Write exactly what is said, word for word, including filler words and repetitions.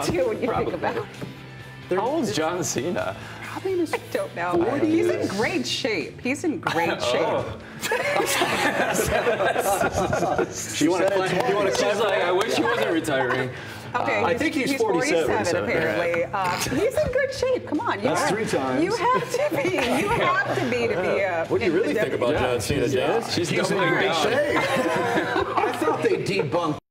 too when you Probably. think about it. How old's John Cena? I don't know. forties. He's in great shape. He's in great shape. Oh. She said it twice. She's like, I wish he wasn't retiring. Okay, Uh, I think he's forty-seven, forty-seven, apparently. Uh, he's in good shape. Come on. You That's have, three times. You have to be. You have to be to be a. What do you really think about Yeah. John Cena, Dennis? She's He's in doubling great down. shape. I thought they debunked